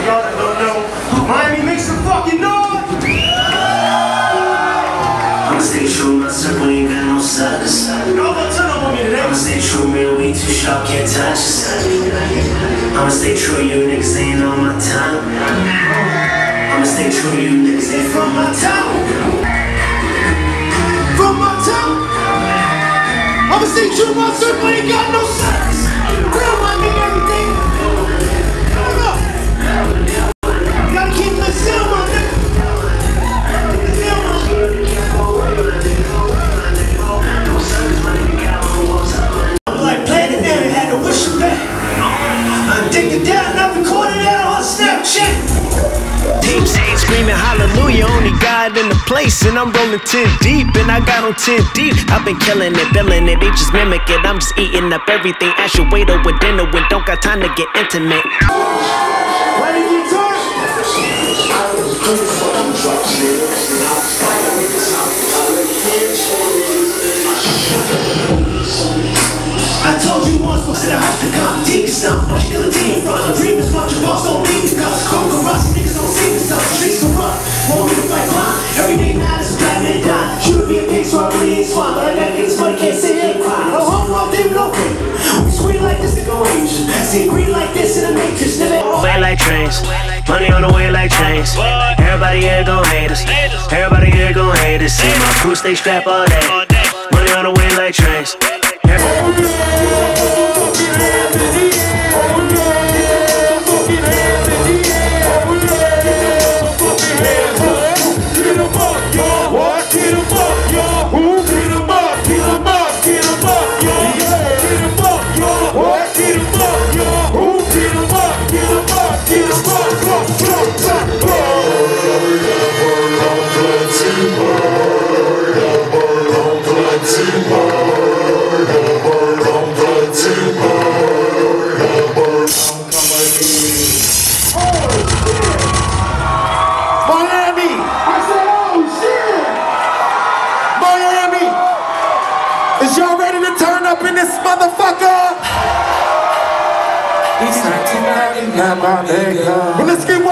y'all that don't know, Miami makes some fucking noise. I'ma stay true, my circle ain't got no suckers. Y'all gonna turn up on me today. I'ma stay true, man, we too sharp, can't touch us. I'ma stay true, you niggas ain't on my time. I'ma stay true, you niggas ain't from my town. From my town. I'ma stay true, my circle ain't got no suckers. Real my nigga, everything. Hold up. Gotta keep the still, my nigga. Like Planet Aaron had to wish him back. I dig it down, I recorded that on Snapchat. Team say screaming hallelujah, only God in the place. And I'm rolling 10 deep, and I got on 10 deep. I've been killing it, billing it, they just mimic it. I'm just eating up everything. Ask your waiter with dinner when don't got time to get intimate. Ready to talk? I told you once, but I have to come deep stuff. But you team from the dream is much of us don't need the guts. Conquer us, niggas don't see the stuff. Streets corrupt, won't be like mine. Every day matters, Batman die. Should be a pig, so I really ain't swine. But I got niggas, but I can't sit here and cry. No home, well, they no pain. We scream like this to go Asian. See green like this in the matrix. Way like trains, money on the way like trains. Everybody here gon' hate us. Everybody here gon' hate us. See my crew stay strapped all day. Money on the way like trains. Is y'all ready to turn up in this motherfucker? Well, let's get one.